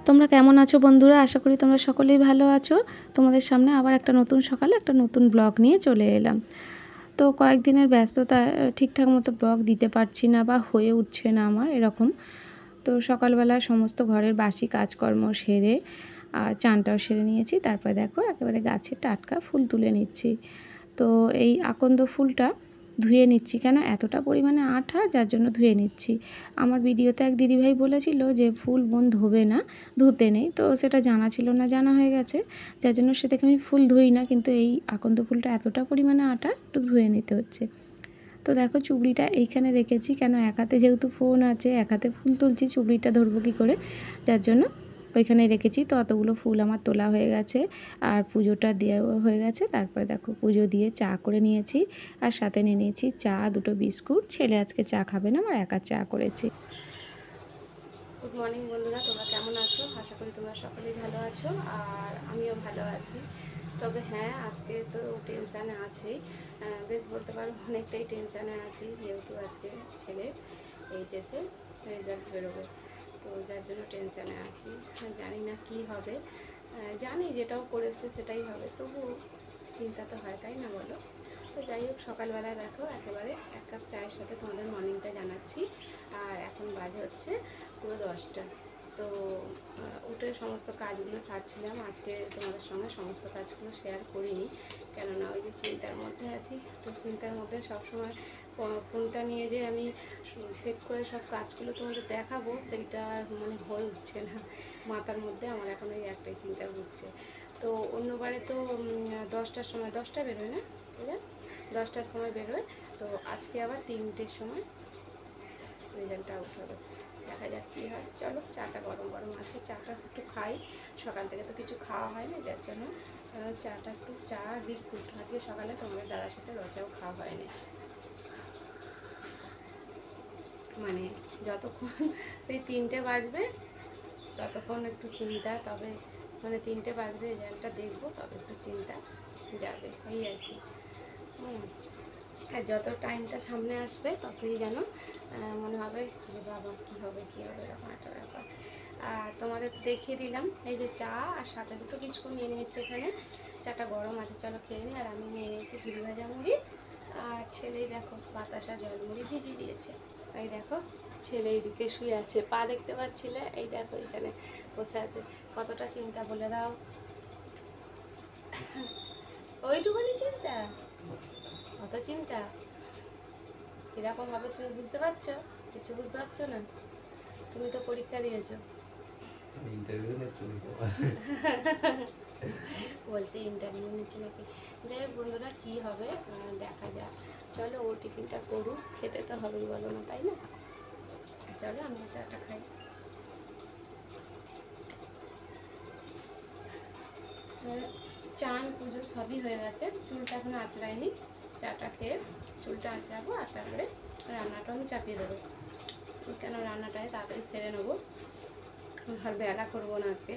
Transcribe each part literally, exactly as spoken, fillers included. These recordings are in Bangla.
তোমরা কেমন আছো বন্ধুরা? আশা করি তোমরা সকলেই ভালো আছো। তোমাদের সামনে আবার একটা নতুন সকালে একটা নতুন ব্লগ নিয়ে চলে এলাম। তো কয়েকদিনের ব্যস্ততা ঠিকঠাক মতো ব্লগ দিতে পারছি না বা হয়ে উঠছে না আমার এরকম। তো সকালবেলা সমস্ত ঘরের বাসি কাজকর্ম সেরে আর চানটাও সেরে নিয়েছি। তারপরে দেখো একেবারে গাছে টাটকা ফুল তুলে নিচ্ছি। তো এই আকন্দ ফুলটা ধুয়ে নিচ্ছি, কেন এতটা পরিমাণে আঠা, যার জন্য ধুয়ে নিচ্ছি। আমার ভিডিওতে এক দিদিভাই বলেছিল যে ফুল বোন ধোবে না, ধুতে নেই, তো সেটা জানা ছিল না, জানা হয়ে গেছে, যার জন্য সে থেকে আমি ফুল ধুই না। কিন্তু এই আকন্দ ফুলটা এতটা পরিমাণে আঠা, একটু ধুয়ে নিতে হচ্ছে। তো দেখো চুবড়িটা এইখানে রেখেছি, কেন এক হাতে যেহেতু ফোন আছে, এক হাতে ফুল তুলছি, চুবড়িটা ধরবো কী করে, যার জন্য ওইখানে রেখেছি। তো অতগুলো ফুল আমার তোলা হয়ে গেছে আর পুজোটা দেওয়া হয়ে গেছে। তারপরে দেখো পুজো দিয়ে চা করে নিয়েছি আর সাথে নিয়ে নিয়েছি চা, দুটো বিস্কুট। ছেলে আজকে চা খাবে না, আমার একা চা করেছি। গুড মর্নিং বন্ধুরা, তোমরা কেমন আছো? আশা করি তোমরা সকলেই ভালো আছো আর আমিও ভালো আছি। তবে হ্যাঁ, আজকে তো টেনশানে আছেই, বেশ বলতে পারো অনেকটাই টেনশানে আছি, যেহেতু আজকে ছেলে এইচএসে রেজাল্ট বেরোবে, তো যার জন্য টেনশানে আছি। জানি না কি হবে, জানি যেটাও করেছে সেটাই হবে, তবু চিন্তা তো হয়, তাই না বলো? তো যাই হোক, সকালবেলা দেখো একেবারে এক কাপ চায়ের সাথে তোমাদের মর্নিংটা জানাচ্ছি। আর এখন বাজে হচ্ছে পুরো দশটা। তো উঠে সমস্ত কাজগুলো সারছিলাম। আজকে তোমাদের সঙ্গে সমস্ত কাজগুলো শেয়ার করিনি, কেননা ওই যে চিন্তার মধ্যে আছি। তো চিন্তার মধ্যে সবসময় ফোনটা নিয়ে যে আমি সেট করে সব কাজগুলো তোমাদের দেখাবো, সেইটা মানে হয়ে উঠছে না মাথার মধ্যে। আমার এখন ওই একটাই চিন্তা ঘুরছে। তো অন্যবারে তো দশটার সময়, দশটা বেরোয় না, বুঝলেন, দশটার সময় বেরোয়। তো আজকে আবার তিনটের সময় রেজাল্টটা আউট হবে। দেখা যাক কী হয়। চলো, চাটা গরম গরম আছে, চাটা একটু খাই। সকাল থেকে তো কিছু খাওয়া হয়নি, যার জন্য চাটা একটু, চা বিস্কুট। আজকে সকালে তোমাদের দাদার সাথে রচাও খাওয়া হয়নি, মানে যতক্ষণ সেই তিনটে বাজবে ততক্ষণ একটু চিন্তা, তবে মানে তিনটে বাজবে রেজাল্টটা দেখবো, তবে একটু চিন্তা যাবে, এই আর কি। হুম, আর যত টাইমটা সামনে আসবে ততই যেন মনে হবে যে বাবা কী হবে কী হবে, এরকম একটা ব্যাপার। আর তোমাদের তো দেখিয়ে দিলাম এই যে চা আর সাথে দুটো বিস্কুট নিয়ে নিয়েছি এখানে। চাটা গরম আছে, চলো খেয়ে নিই। আর আমি নিয়ে নিয়েছি ঝুড়ি ভাজা মুড়ি, আর ছেলেই দেখো বাতাসা জলমুড়ি ভিজিয়ে দিয়েছে। এই দেখো ছেলে এইদিকে শুয়ে আছে, পা দেখতে পাচ্ছিলে, এই দেখো এখানে বসে আছে। কতটা চিন্তা বলে দাও, ওইটুকুনি চিন্তা, কত চিন্তা, এরকম ভাবে তুমি বুঝতে পারছো? কিছু বুঝতে পারছো না, তুমি তো পরীক্ষা দিয়েছো। বলছে ইন্টারভিউ নিচ্ছে নাকি। যাই হোক বন্ধুরা, কী হবে দেখা যাক। চলো, ও টিফিনটা করুক, খেতে তো হবেই, বলো না, তাই না? চলো আমি চাটা খাই। চান পুজো সবই হয়ে গেছে, চুলটা এখনো আঁচড়াইনি। চাটা খেয়ে চুলটা আঁচড়াবো আর তারপরে রান্নাটা আমি চাপিয়ে দেবো, কেন রান্নাটায় তাড়াতাড়ি সেরে নেবো, আর বেলা করবো না আজকে।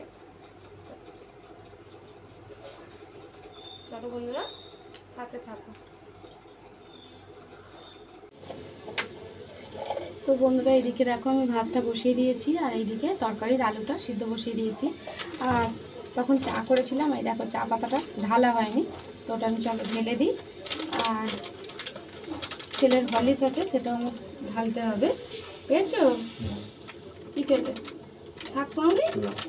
চলো বন্ধুরা, সাথে থাকো। তো বন্ধুরা, এইদিকে দেখো আমি ভাতটা বসিয়ে দিয়েছি আর এইদিকে তরকারির আলুটা সিদ্ধ বসিয়ে দিয়েছি। আর তখন চা করেছিলাম, এই দেখো চা পাতাটা ঢালা হয়নি, তো ওটা আমি চলো ঢেলে দিই। আর ছেলের হরলিক্স আছে, সেটাও আমি ঢালতে হবে। পেয়েছো? কি পেলে? শাক পাওনি?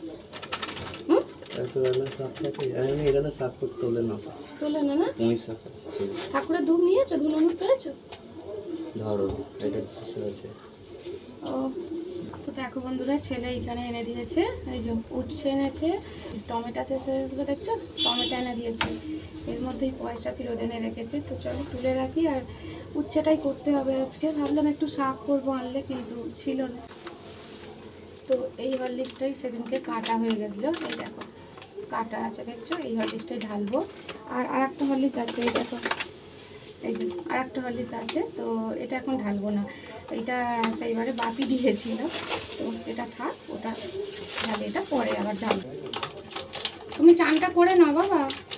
তোলে না না, ঠাকুরের ধূপ নিয়েছো, ধুলো পেয়েছো? ও, তো দেখো বন্ধুরা, ছেলে এখানে এনে দিয়েছে, এই যে উচ্ছে এনেছে, টমেটো শেষ হয়ে আসবে, দেখছো টমেটো এনে দিয়েছে, এর মধ্যেই পয়সা ফেরত এনে রেখেছে। তো চলো তুলে রাখি, আর উচ্ছেটাই করতে হবে আজকে। ভাবলাম একটু শাক করবো আনলে, কিন্তু ছিল না। তো এই হরলিক্সটাই সেদিনকে কাটা হয়ে গেছিলো, এই দেখো কাটা আছে, দেখছো, এই হরলিক্সটাই ঢালবো। আর আর একটা হরলিক্স আছে, এই দেখো, এই যে আর একটা হরলিক্স আছে, তো এটা এখন ঢালবো না, এটা সেইবারে বাপি দিয়েছিল, তো এটা থাক, ওটা ঢালে, এটা পরে আবার ঢালবো। তুমি চানটা করে নাও বাবা।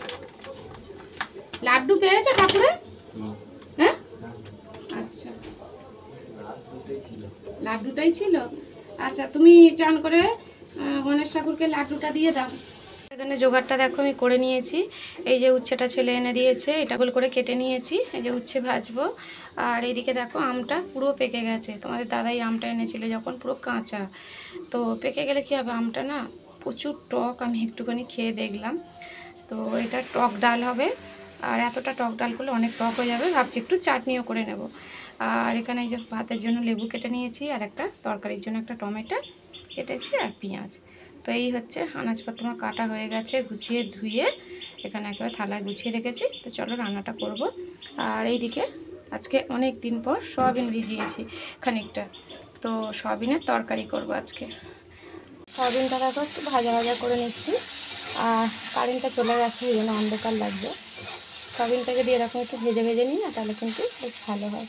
লাড্ডু পেয়েছো ঠাকুরে? হ্যাঁ, আচ্ছা, লাড্ডুটাই ছিল। আচ্ছা, তুমি চান করে গণেশ ঠাকুরকে লাড্ডুটা দিয়ে দাও। এখানে জোগাড়টা দেখো আমি করে নিয়েছি। এই যে উচ্ছেটা ছেলে এনে দিয়েছে, এটা গোল করে কেটে নিয়েছি। এই যে উচ্ছে ভাজবো। আর এইদিকে দেখো আমটা পুরো পেকে গেছে। তোমাদের দাদাই আমটা এনেছিল যখন পুরো কাঁচা। তো পেকে গেলে কী হবে, আমটা না প্রচুর টক। আমি একটুখানি খেয়ে দেখলাম। তো এটা টক ডাল হবে। আর এতটা টক ডাল করলে অনেক টক হয়ে যাবে, ভাবছি একটু চাটনিও করে নেব। আর এখানে এই যে ভাতের জন্য লেবু কেটে নিয়েছি, আর একটা তরকারির জন্য একটা টমেটো কেটেছি, আর পেঁয়াজ। তো এই হচ্ছে আনাজপত্র আমার কাটা হয়ে গেছে, গুছিয়ে ধুয়ে এখানে একেবারে থালায় গুছিয়ে রেখেছি। তো চলো রান্নাটা করব। আর এইদিকে আজকে অনেক দিন পর সয়াবিন ভিজিয়েছি খানিকটা, তো সয়াবিনের তরকারি করব আজকে। সয়াবিনটা দেখো একটু ভাজা ভাজা করে নিচ্ছি। আর কারেন্টটা চলে গেছে, এই জন্য অন্ধকার লাগবে। সয়াবিনটা যদি এরকম একটু ভেজে ভেজে নিই না, তাহলে কিন্তু বেশ ভালো হয়।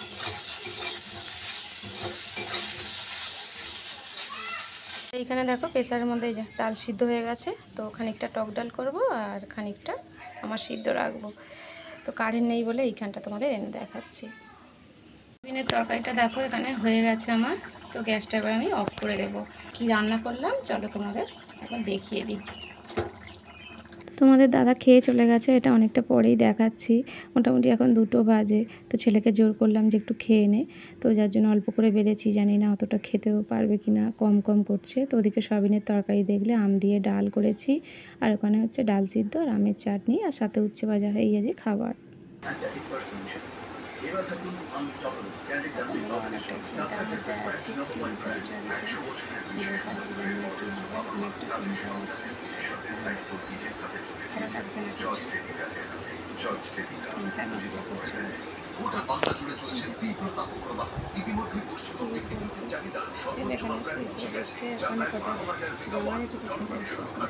এইখানে দেখো প্রেসারের মধ্যে যে ডাল সিদ্ধ হয়ে গেছে। তো খানিকটা টক ডাল করব, আর খানিকটা আমার সিদ্ধ রাখবো। তো কারেন্ট নেই বলে এইখানটা তোমাদের এনে দেখাচ্ছি। সয়াবিনের তরকারিটা দেখো এখানে হয়ে গেছে আমার। তো গ্যাসটা এবার আমি অফ করে দেবো। কি রান্না করলাম চলো তোমাদের এখন দেখিয়ে দিই। তোমাদের দাদা খেয়ে চলে গেছে, এটা অনেকটা পরেই দেখাচ্ছি। মোটামুটি এখন দুটো বাজে। তো ছেলেকে জোর করলাম যে একটু খেয়ে নে, তো যার জন্য অল্প করে বেড়েছি। জানি না অতটা খেতেও পারবে কি না, কম কম করছে। তো ওদিকে সয়াবিনের তরকারি দেখলে আম দিয়ে ডাল করেছি, আর ওখানে হচ্ছে ডাল সিদ্ধ আর আমের চাটনি, আর সাথে উচ্ছে ভাজা হয়ে গেছে খাবার। অনেকটাই চিন্তার মধ্যে আছি, টিভি চলছে ওদিকে, বসে আছি, জানি না কী হবে, অনেকটা চিন্তা আছে। ভালো লাগছে না কিছু, টেনশন হচ্ছে প্রচুর। ছেলে এখানে শুয়ে দেখছে, ওখানে কটা জামা রেখেছে ছেলে,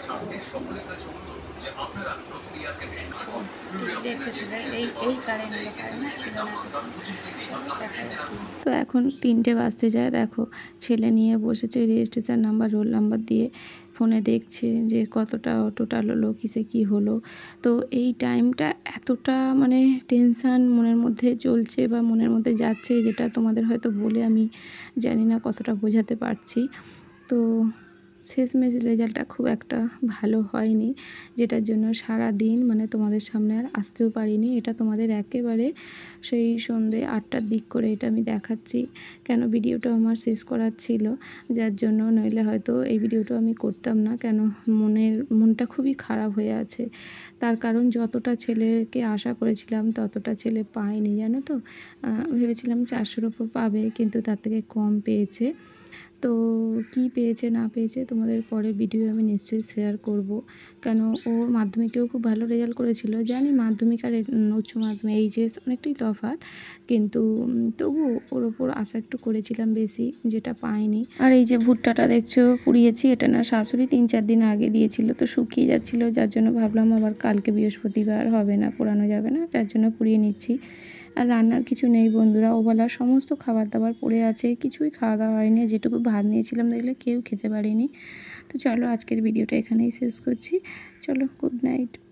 টিভি দেখছে ছেলে। এই এই কারেন্ট এলো, কারেন্ট ছিল না দেখায় আর কি। তো এখন তিনটে বাজতে যায়, দেখো ছেলে নিয়ে বসেছে, রেজিস্ট্রেশন নাম্বার রোল নাম্বার দিয়ে ফোনে দেখছে যে কতটা টোটাল হলো, কিসে কি হলো। তো এই টাইমটা এতটা মানে টেনশান মনের মধ্যে চলছে বা মনের মধ্যে যাচ্ছে, যেটা তোমাদের হয়তো বলে আমি জানি না কতটা বোঝাতে পারছি। তো শেষমেশ রেজাল্টটা খুব একটা ভালো হয়নি, যেটার জন্য সারা দিন মানে তোমাদের সামনে আর আসতেও পারিনি। এটা তোমাদের একেবারে সেই সন্ধে আটটার দিক করে এটা আমি দেখাচ্ছি, কেন ভিডিওটা আমার শেষ করার ছিল, যার জন্য। নইলে হয়তো এই ভিডিওটা আমি করতাম না, কেন মনের মনটা খুবই খারাপ হয়ে আছে। তার কারণ যতটা ছেলেকে আশা করেছিলাম ততটা ছেলে পায়নি, জানো তো। ভেবেছিলাম চারশোর ওপর পাবে, কিন্তু তার থেকে কম পেয়েছে। তো কি পেয়েছে না পেয়েছে তোমাদের পরে ভিডিও আমি নিশ্চয়ই শেয়ার করব, কেন ও মাধ্যমিকেও খুব ভালো রেজাল্ট করেছিল। জানি মাধ্যমিক আর উচ্চ মাধ্যমিক এইচএস অনেকটাই তফাৎ, কিন্তু তবু ওর ওপর আশা একটু করেছিলাম বেশি, যেটা পাইনি। আর এই যে ভুট্টাটা দেখছো পুড়িয়েছি, এটা না শাশুড়ি তিন চার দিন আগে দিয়েছিল, তো শুকিয়ে যাচ্ছিলো, যার জন্য ভাবলাম আবার কালকে বৃহস্পতিবার হবে না, পোড়ানো যাবে না, যার জন্য পুড়িয়ে নিচ্ছি। আর রান্নার কিছু নেই বন্ধুরা, ওবেলার সমস্ত খাবার দাবার পড়ে আছে, কিছুই খাওয়া দাওয়া হয়নি। যেটুকু ভাত নিয়েছিলাম দেখলে কেউ খেতে পারিনি। তো চলো আজকের ভিডিওটা এখানেই শেষ করছি। চলো, গুড নাইট।